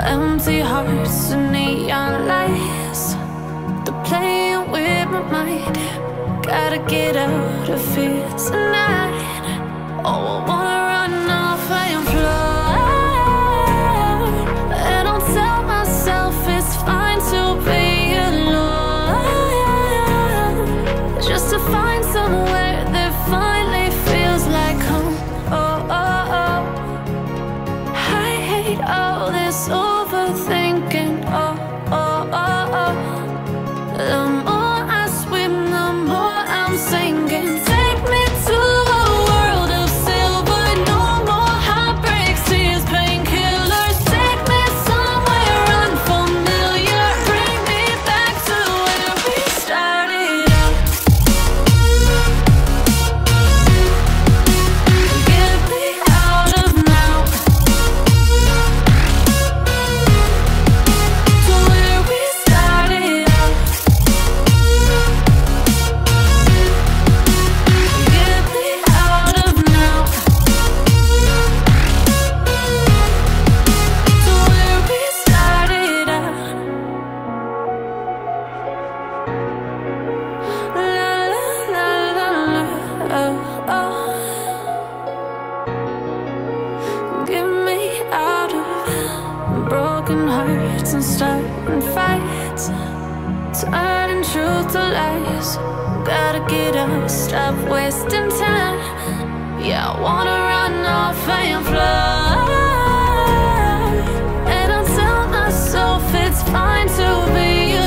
empty hearts and neon lights. They're playing with my mind. Gotta get out of here tonight. Oh, I wanna run off and fly. And I'll tell myself it's fine to be alone, just to find somewhere that finally feels like home. Oh, oh, oh. I hate all this overthinking. Oh, oh, oh, oh. The more I swim, the more I'm sinking. Take me to a world of silver. No more heartbreaks, tears, painkillers. Take me somewhere unfamiliar. Bring me back to where we started out. Get me out of now, to where we started out. Get me out of now, to where we started out. La la la la la, oh, oh. Get me out of broken hearts and starting fights, turning truth to lies. Gotta get up, stop wasting time. Yeah, I wanna run off and fly. And I'll tell myself it's fine to be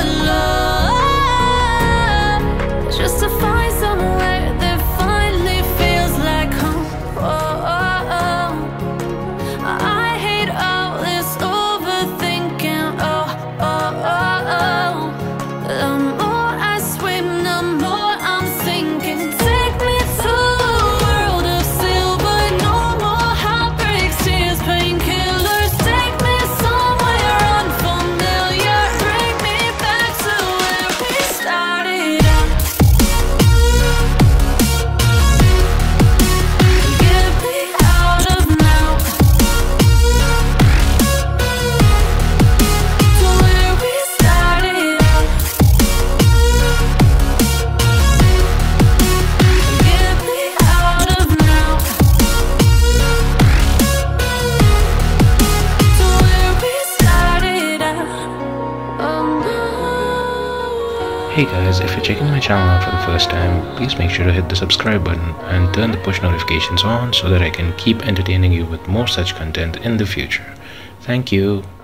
alone, just to find somewhere that finally feels like home. Oh, oh, oh. I hate all this overthinking. Oh, oh, oh, oh. The more I swim, the more I'm sinking. Take me to a world of silver. No more heartbreaks, tears, painkillers. Take me somewhere unfamiliar. Bring me back to where we started out. Get me out of now, to where we started out. Get me out of now, to where we started out. Oh no. Hey guys, if you're checking my channel out for the first time, please make sure to hit the subscribe button and turn the push notifications on so that I can keep entertaining you with more such content in the future. Thank you.